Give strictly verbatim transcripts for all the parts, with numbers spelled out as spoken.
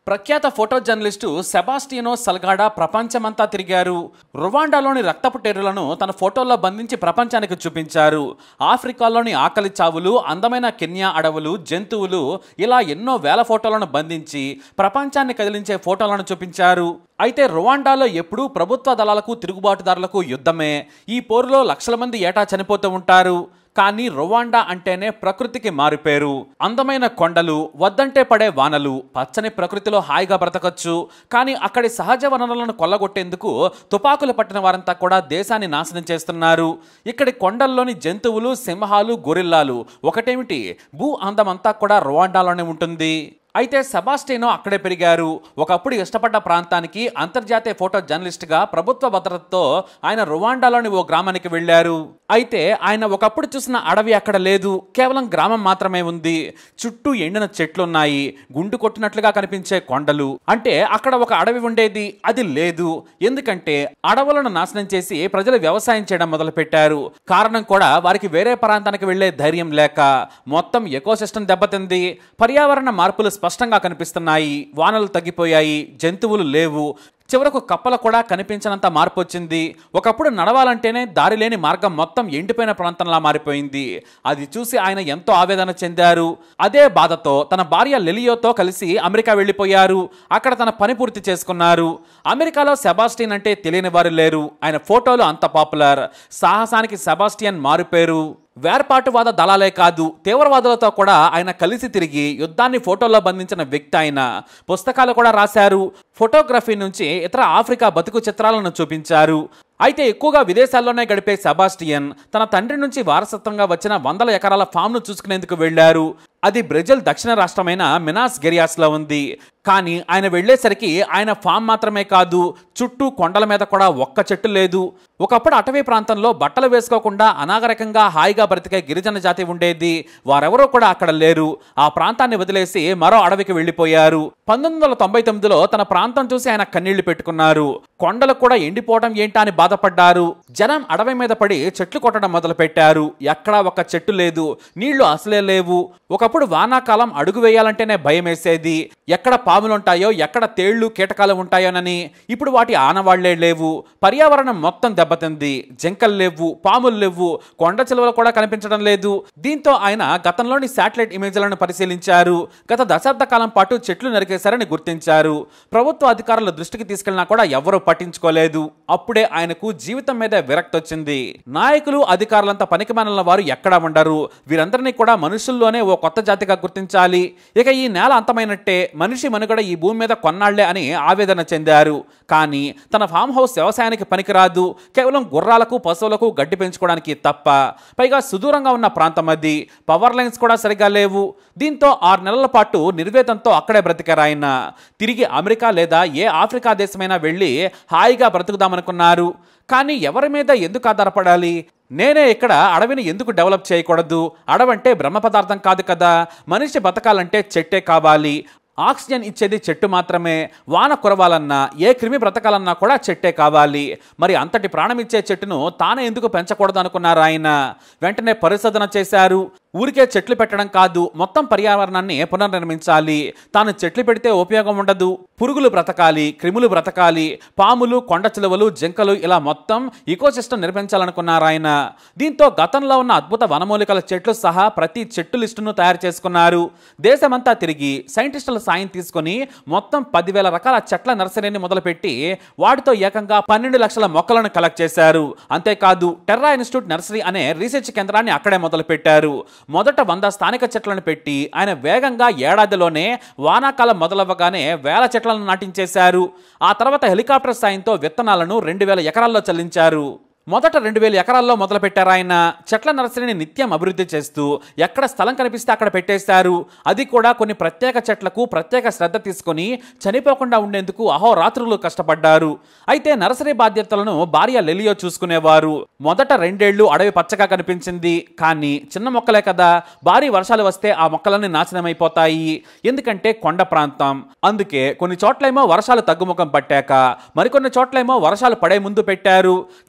ప్రఖ్యాత photo journalist సెబాస్టియనో సల్గాడా ప్రపంచమంతా తిరిగారు. రువాండాలోని రక్తపు టేరులను తన ఫోటోల్లో బంధించి ప్రపంచానికి చూపించారు. ఆఫ్రికాలోని ఆకలి చావులు, అందమైన కెన్యా అడవులు, జంతువులు, ఇలా ఎన్నో వేల ఫోటోలను బంధించి ప్రపంచాన్ని కదిలించే ఫోటోలను చూపించారు. అయితే రువాండాలో ఎప్పుడూ ప్రభుత్వ దళాలకు తిరుగుబాటుదారులకు యుద్ధమే. ఈ పోరులో లక్షల మంది ఏటా చనిపోతూ ఉంటారు. కానీ రువాండా అంటేనే ప్రకృతికి మారిపేరు. అందమైన కొండలు, వద్దంటే పడే వానలు, పచ్చని ప్రకృతిలో హాయిగా బ్రతకచ్చు. కానీ అక్కడి సహజ వనరులను కొల్లగొట్టేందుకు తుపాకులు పట్టిన వారంతా కూడా దేశాన్ని నాశనం చేస్తున్నారు. ఇక్కడి కొండల్లోని జంతువులు, సింహాలు, గొరిల్లాలు ఒకటేమిటి, భూ అందమంతా కూడా రువాండాలోనే ఉంటుంది. అయితే సెబాస్టియనో అక్కడే పెరిగారు. ఒకప్పుడు ఇష్టపడ్డ ప్రాంతానికి అంతర్జాతీయ ఫోటో జర్నలిస్ట్గా ప్రభుత్వ భద్రతతో ఆయన రువాండాలోని ఓ గ్రామానికి వెళ్లారు. అయితే ఆయన ఒకప్పుడు చూసిన అడవి అక్కడ లేదు, కేవలం గ్రామం మాత్రమే ఉంది. చుట్టూ ఎండిన చెట్లున్నాయి, గుండు కొట్టినట్లుగా కనిపించే కొండలు. అంటే అక్కడ ఒక అడవి ఉండేది, అది లేదు. ఎందుకంటే అడవులను నాశనం చేసి ప్రజలు వ్యవసాయం చేయడం మొదలు పెట్టారు. కారణం కూడా వారికి వేరే ప్రాంతానికి వెళ్లే ధైర్యం లేక. మొత్తం ఎకోసిస్టమ్ దెబ్బతింది. పర్యావరణ మార్పులు స్పష్టంగా కనిపిస్తున్నాయి. వానలు తగ్గిపోయాయి, జంతువులు లేవు. చివరకు కప్పలు కూడా కనిపించినంత మార్పు వచ్చింది. ఒకప్పుడు నడవాలంటేనే దారి లేని మార్గం మొత్తం ఎండిపోయిన ప్రాంతంలా మారిపోయింది. అది చూసి ఆయన ఎంతో ఆవేదన చెందారు. అదే బాధతో తన భార్య లిలియోతో కలిసి అమెరికా వెళ్ళిపోయారు. అక్కడ తన పని పూర్తి చేసుకున్నారు. అమెరికాలో సెబాస్టియన్ అంటే తెలియని వారు లేరు. ఆయన ఫోటోలు అంత పాపులర్. సాహసానికి సెబాస్టియన్ మారుపేరు. వేర్పాటువాద దళాలే కాదు, తీవ్రవాదులతో కూడా ఆయన కలిసి తిరిగి యుద్ధాన్ని ఫోటోల్లో బంధించిన వ్యక్తి. ఆయన పుస్తకాలు కూడా రాశారు. ఫోటోగ్రఫీ నుంచి ఇతర ఆఫ్రికా బతుకు చిత్రాలను చూపించారు. అయితే ఎక్కువగా విదేశాల్లోనే గడిపే సెబాస్టియన్ తన తండ్రి నుంచి వారసత్వంగా వచ్చిన వందల ఎకరాల ఫామ్ను చూసుకునేందుకు వెళ్లారు. అది బ్రెజిల్ దక్షిణ రాష్ట్రమైన మినాస్ గెరియాస్లో ఉంది. కానీ ఆయన వెళ్లేసరికి ఆయన ఫామ్ మాత్రమే కాదు, చుట్టూ కొండల మీద కూడా ఒక్క చెట్టు లేదు. ఒకప్పుడు అటవీ ప్రాంతంలో బట్టలు వేసుకోకుండా అనాగరికంగా హాయిగా బ్రతికే గిరిజన జాతి ఉండేది. వారెవరూ కూడా అక్కడ లేరు. ఆ ప్రాంతాన్ని వదిలేసి మరో అడవికి వెళ్లిపోయారు. పంతొమ్మిది వందల తొంభై తొమ్మిదిలో తన ప్రాంతం చూసి ఆయన కన్నీళ్లు పెట్టుకున్నారు. కొండలు కూడా ఎండిపోవడం ఏంటా అని బాధపడ్డారు. జనం అడవి మీద పడి చెట్లు కొట్టడం మొదలు పెట్టారు. ఎక్కడా ఒక చెట్టు లేదు, నీళ్లు అసలే లేవు. ఒకప్పుడు వానాకాలం అడుగు వేయాలంటేనే భయం వేసేది. ఎక్కడ పాములుంటాయో, ఎక్కడ తేళ్లు కీటకాలు ఉంటాయోనని. ఇప్పుడు వాటి ఆనవాళ్లే లేవు. పర్యావరణం మొత్తం దెబ్బతింది. జింకలు లేవు, పాములు లేవు, కొండ చిలువలు కూడా కనిపించడం లేదు. దీంతో ఆయన గతంలోని శాటిలైట్ ఇమేజ్లను పరిశీలించారు. గత దశాబ్ద కాలం పాటు చెట్లు నరికేశారని గుర్తించారు. ప్రభుత్వ అధికారుల దృష్టికి తీసుకెళ్లినా కూడా ఎవరూ పట్టించుకోలేదు. అప్పుడే ఆయనకు జీవితం మీద విరక్తి వచ్చింది. నాయకులు, అధికారులంతా పనికిమాలిన వారు ఎక్కడా ఉండరు. వీరందరినీ కూడా మనుషుల్లోనే ఓ కొత్త జాతిగా గుర్తించాలి. ఇక ఈ నేల అంతమైనట్టే, మనిషి మనుగడ ఈ భూమి మీద కొన్నాళ్లే అని ఆవేదన చెందారు. కానీ తన ఫామ్ హౌస్ వ్యవసాయానికి పనికిరాదు, కేవలం గుర్రాలకు, పశువులకు గడ్డి పెంచుకోవడానికి తప్ప. పైగా సుదూరంగా ఉన్న ప్రాంతం అది. పవర్ లైన్స్ కూడా సరిగా లేవు. దీంతో ఆరు నెలల పాటు నిర్వేదంతో అక్కడే బ్రతికారు ఆయన. తిరిగి అమెరికా లేదా ఏ ఆఫ్రికా దేశమైనా వెళ్ళి హాయిగా బ్రతుకుదామనుకున్నారు. కానీ ఎవరి మీద ఎందుకు ఆధారపడాలి? నేనే ఇక్కడ అడవిని ఎందుకు డెవలప్ చేయకూడదు? అడవంటే బ్రహ్మ పదార్థం కాదు కదా. మనిషి బతకాలంటే చెట్టే కావాలి. ఆక్సిజన్ ఇచ్చేది చెట్టు మాత్రమే. వాన కురవాలన్నా, ఏ క్రిమి బ్రతకాలన్నా కూడా చెట్టే కావాలి. మరి అంతటి ప్రాణమిచ్చే చెట్టును తానే ఎందుకు పెంచకూడదు అనుకున్నారు ఆయన. వెంటనే పరిశోధన చేశారు. ఊరికే చెట్లు పెట్టడం కాదు, మొత్తం పర్యావరణాన్ని పునర్నిర్మించాలి. తాను చెట్లు పెడితే ఉపయోగం ఉండదు. పురుగులు బ్రతకాలి, క్రిములు బ్రతకాలి, పాములు, కొండ చిలువలు, జింకలు, ఇలా మొత్తం ఈకోసిస్టమ్ నిర్మించాలనుకున్నారు ఆయన. దీంతో గతంలో ఉన్న అద్భుత వనమూలికల చెట్లు సహా ప్రతి చెట్టు లిస్టును తయారు చేసుకున్నారు. దేశమంతా తిరిగి సైంటిస్టుల సాయం తీసుకుని మొత్తం పదివేల రకాల చెట్ల నర్సరీని మొదలుపెట్టి వాటితో ఏకంగా పన్నెండు లక్షల మొక్కలను కలెక్ట్ చేశారు. అంతేకాదు టెర్రా ఇన్స్టిట్యూట్ నర్సరీ అనే రీసెర్చ్ కేంద్రాన్ని అక్కడే మొదలు పెట్టారు. మొదట వంద స్థానిక చెట్లను పెట్టి ఆయన వేగంగా ఏడాదిలోనే వానాకాలం మొదలవ్వగానే వేల చెట్లను నాటించేశారు. ఆ తర్వాత హెలికాప్టర్ సాయంతో విత్తనాలను రెండు వేల ఎకరాల్లో చల్లించారు. మొదట రెండు వేల ఎకరాల్లో మొదలుపెట్టారు ఆయన. చెట్ల నర్సరీని నిత్యం అభివృద్ధి చేస్తూ ఎక్కడ స్థలం కనిపిస్తే అక్కడ పెట్టేశారు. అది కూడా కొన్ని ప్రత్యేక చెట్లకు ప్రత్యేక శ్రద్ధ తీసుకుని చనిపోకుండా ఉండేందుకు అహోరాత్రులు కష్టపడ్డారు. అయితే నర్సరీ బాధ్యతలను భార్య లిలియో చూసుకునేవారు. మొదట రెండేళ్లు అడవి పచ్చగా కనిపించింది. కానీ చిన్న మొక్కలే కదా, భారీ వర్షాలు వస్తే ఆ మొక్కలన్నీ నాశనమైపోతాయి. ఎందుకంటే కొండ ప్రాంతం. అందుకే కొన్ని చోట్లేమో వర్షాలు తగ్గుముఖం పట్టాక, మరికొన్ని చోట్లేమో వర్షాలు పడే ముందు పెట్టారు. చివరకు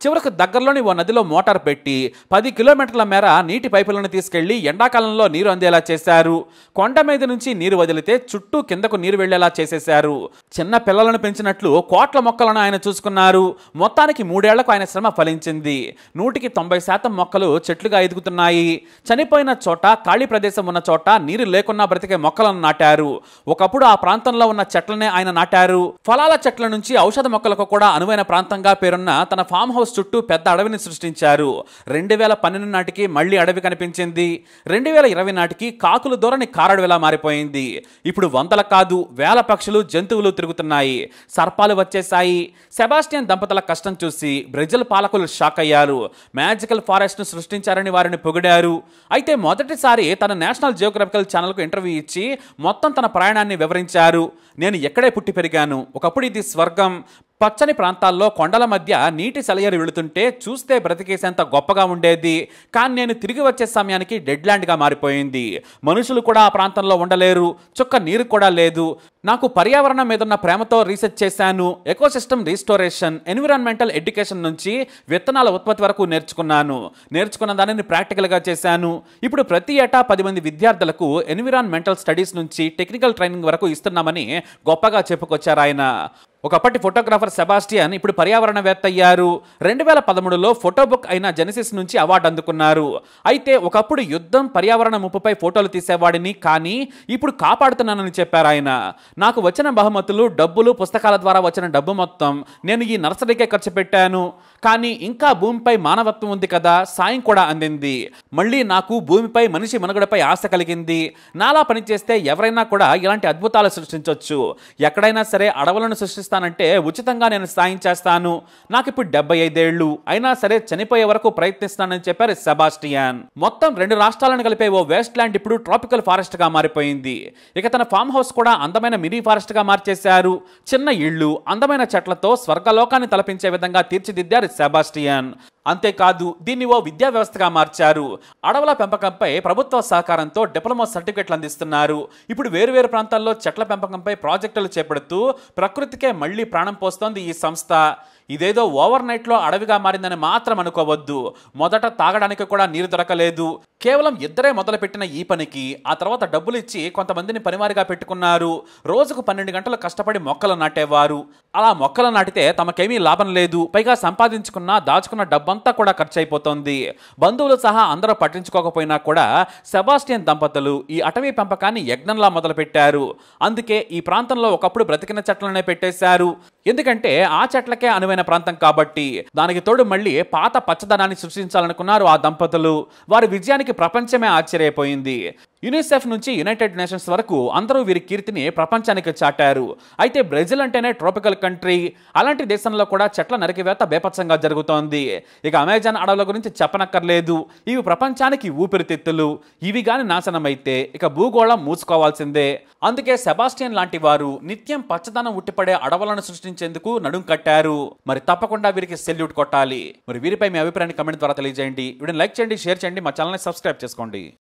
దగ్గరలోని ఓ నదిలో మోటార్ పెట్టి పది కిలోమీటర్ల మేర నీటి పైపులను తీసుకెళ్లి ఎండాకాలంలో నీరు అందేలా చేశారు. కొండ మీద నుంచి నీరు వదిలితే చుట్టూ కిందకు నీరు వెళ్లేలా చేసేశారు. చిన్న పిల్లలను పెంచినట్లు కోట్ల మొక్కలను ఆయన చూసుకున్నారు. మొత్తానికి మూడేళ్లకు ఆయన శ్రమ ఫలించింది. నూటికి తొంభై శాతం మొక్కలు చెట్లుగా ఎదుగుతున్నాయి. చనిపోయిన చోట, ఖాళీ ప్రదేశం ఉన్న చోట నీరు లేకున్నా బ్రతికే మొక్కలను నాటారు. ఒకప్పుడు ఆ ప్రాంతంలో ఉన్న చెట్లనే ఆయన నాటారు. ఫలాల చెట్ల నుంచి ఔషధ మొక్కలకు కూడా అనువైన ప్రాంతంగా పేరున్న తన ఫామ్ హౌస్ చుట్టూ పెద్ద అడవిని సృష్టించారు. రెండు వేల పన్నెండు నాటికి మళ్లీ అడవి కనిపించింది. రెండు వేల ఇరవై నాటికి కాకులు దూరని కారడవిలా మారిపోయింది. ఇప్పుడు వందల కాదు వేల పక్షులు, జంతువులు తిరుగుతున్నాయి. సర్పాలు వచ్చేశాయి. సెబాస్టియన్ దంపతుల కష్టం చూసి బ్రెజిల్ పాలకులు షాక్ అయ్యారు. మ్యాజికల్ ఫారెస్ట్ ను సృష్టించారని వారిని పొగిడారు. అయితే మొదటిసారి తన నేషనల్ జియోగ్రఫికల్ ఛానల్కు ఇంటర్వ్యూ ఇచ్చి మొత్తం తన ప్రయాణాన్ని వివరించారు. నేను ఎక్కడే పుట్టి పెరిగాను, ఒకప్పుడు ఇది స్వర్గం. పచ్చని ప్రాంతాల్లో కొండల మధ్య నీటి సెలయరు వెళుతుంటే చూస్తే బ్రతికేసేంత గొప్పగా ఉండేది. కానీ నేను తిరిగి వచ్చే సమయానికి డెడ్ ల్యాండ్గా మారిపోయింది. మనుషులు కూడా ఆ ప్రాంతంలో ఉండలేరు. చుక్క నీరు కూడా లేదు. నాకు పర్యావరణం మీద ఉన్న ప్రేమతో రీసెర్చ్ చేశాను. ఎకోసిస్టమ్ రీస్టోరేషన్, ఎన్విరాన్మెంటల్ ఎడ్యుకేషన్ నుంచి విత్తనాల ఉత్పత్తి వరకు నేర్చుకున్నాను. నేర్చుకున్న దానిని ప్రాక్టికల్గా చేశాను. ఇప్పుడు ప్రతి ఏటా పది మంది విద్యార్థులకు ఎన్విరాన్మెంటల్ స్టడీస్ నుంచి టెక్నికల్ ట్రైనింగ్ వరకు ఇస్తున్నామని గొప్పగా చెప్పుకొచ్చారు ఆయన. ఒకప్పటి ఫోటోగ్రాఫర్ సెబాస్టియన్ ఇప్పుడు పర్యావరణవేత్త అయ్యారు. రెండు వేల పదమూడులో ఫోటో బుక్ అయిన జెనసిస్ నుంచి అవార్డు అందుకున్నారు. అయితే ఒకప్పుడు యుద్ధం, పర్యావరణ ముప్పుపై ఫోటోలు తీసేవాడిని, కానీ ఇప్పుడు కాపాడుతున్నానని చెప్పారు ఆయన. నాకు వచ్చిన బహుమతులు, డబ్బులు, పుస్తకాల ద్వారా వచ్చిన డబ్బు మొత్తం నేను ఈ నర్సరీకే ఖర్చు పెట్టాను. కానీ ఇంకా భూమిపై మానవత్వం ఉంది కదా, సాయం కూడా అందింది. మళ్ళీ నాకు భూమిపై మనిషి మనుగడపై ఆశ కలిగింది. నాలా పనిచేస్తే ఎవరైనా కూడా ఇలాంటి అద్భుతాలు సృష్టించవచ్చు. ఎక్కడైనా సరే అడవులను సృష్టిస్తానంటే ఉచితంగా నేను సాయం చేస్తాను. నాకు ఇప్పుడు డెబ్బై ఐదేళ్లు అయినా సరే చనిపోయే వరకు ప్రయత్నిస్తానని చెప్పారు సెబాస్టియన్. మొత్తం రెండు రాష్ట్రాలను కలిపే ఓ వేస్ట్ ల్యాండ్ ఇప్పుడు ట్రాపికల్ ఫారెస్ట్ గా మారిపోయింది. ఇక తన ఫామ్ హౌస్ కూడా అందమైన మినీ ఫారెస్ట్ గా మార్చేశారు. చిన్న ఇళ్లు, అందమైన చెట్లతో స్వర్గలోకాన్ని తలపించే విధంగా తీర్చిదిద్దారు సెబాస్టియన్. అంతేకాదు దీన్ని ఓ విద్యా వ్యవస్థగా మార్చారు. అడవుల పెంపకంపై ప్రభుత్వ సహకారంతో డిప్లొమా సర్టిఫికెట్లు అందిస్తున్నారు. ఇప్పుడు వేరువేరు ప్రాంతాల్లో చెట్ల పెంపకంపై ప్రాజెక్టులు చేపడుతూ ప్రకృతికే మళ్లీ ప్రాణం పోస్తోంది ఈ సంస్థ. ఇదేదో ఓవర్ నైట్లో అడవిగా మారిందని మాత్రం అనుకోవద్దు. మొదట తాగడానికి కూడా నీరు దొరకలేదు. కేవలం ఇద్దరే మొదలుపెట్టిన ఈ పనికి ఆ తర్వాత డబ్బులు ఇచ్చి కొంతమందిని పనివారిగా పెట్టుకున్నారు. రోజుకు పన్నెండు గంటలు కష్టపడి మొక్కలు నాటేవారు. అలా మొక్కలు నాటితే తమకేమీ లాభం లేదు. పైగా సంపాదించుకున్న, దాచుకున్న డబ్బంతా కూడా ఖర్చు అయిపోతుంది. బంధువులు సహా అందరూ పట్టించుకోకపోయినా కూడా సెబాస్టియన్ దంపతులు ఈ అటవీ పెంపకాన్ని యజ్ఞంలా మొదలుపెట్టారు. అందుకే ఈ ప్రాంతంలో ఒకప్పుడు బ్రతికిన చెట్లనే పెట్టేశారు. ఎందుకంటే ఆ చెట్లకే అనువైన ప్రాంతం కాబట్టి. దానికి తోడు మళ్ళీ పాత పచ్చదనాన్ని సృష్టించాలనుకున్నారు ఆ దంపతులు. వారి విజయానికి ప్రపంచమే ఆశ్చర్యపోయింది. యునిసెఫ్ నుంచి యునైటెడ్ నేషన్స్ వరకు అందరూ వీరి కీర్తిని ప్రపంచానికి చాటారు. అయితే బ్రెజిల్ అంటేనే ట్రాపికల్ కంట్రీ. అలాంటి దేశంలో కూడా చెట్ల నరికివేత బేపత్సంగా జరుగుతోంది. ఇక అమెజాన్ అడవుల గురించి చెప్పనక్కర్లేదు. ఇవి ప్రపంచానికి ఊపిరితిత్తులు. ఇవి గాని నాశనమైతే ఇక భూగోళం మూసుకోవాల్సిందే. అందుకే సెబాస్టియన్ లాంటి వారు నిత్యం పచ్చదనం ఉట్టిపడే అడవులను సృష్టించేందుకు నడుం కట్టారు. మరి తప్పకుండా వీరికి సెల్యూట్ కొట్టాలి. మరి వీరిపై మీ అభిప్రాయాన్ని కమెంట్ ద్వారా తెలియజేయండి. వీడిని లైక్ చేయండి, షేర్ చేయండి, మా ఛానల్ని సబ్స్క్రైబ్ చేసుకోండి.